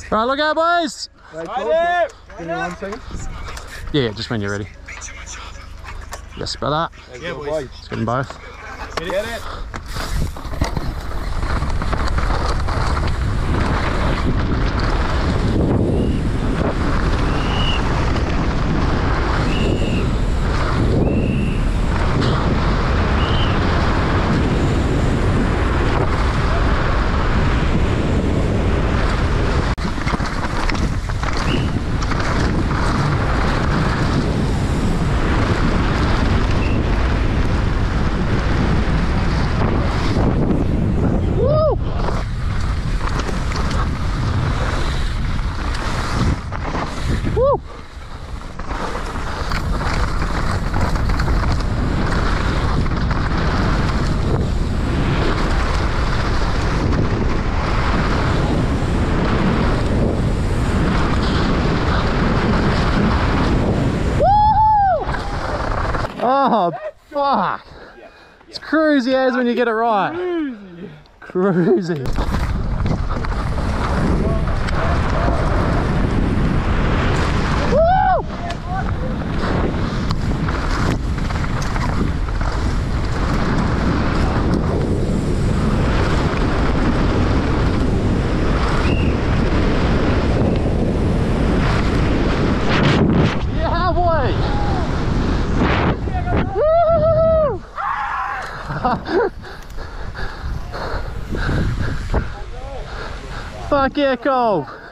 Right, look out, boys! Right, give me 1 second. Yeah, just when you're ready. Yes, brother. Yeah, boys. Let's get them both. Get it. Oh, fuck! It's cruisy as when you get it right. Cruisy. Woo! Yeah, boy! Fuck yeah, Cole!